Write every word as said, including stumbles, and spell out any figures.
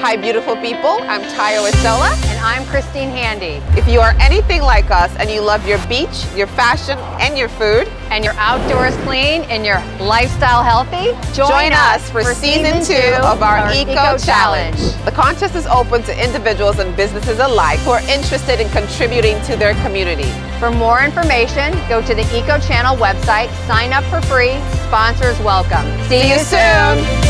Hi beautiful people, I'm Tayo Estola. And I'm Christine Handy. If you are anything like us and you love your beach, your fashion, and your food, and your outdoors clean and your lifestyle healthy, join, join us for, for season, season two of our, our Eco, Eco Challenge. Challenge. The contest is open to individuals and businesses alike who are interested in contributing to their community. For more information, go to the Eco Channel website, sign up for free, sponsors welcome. See, See you soon.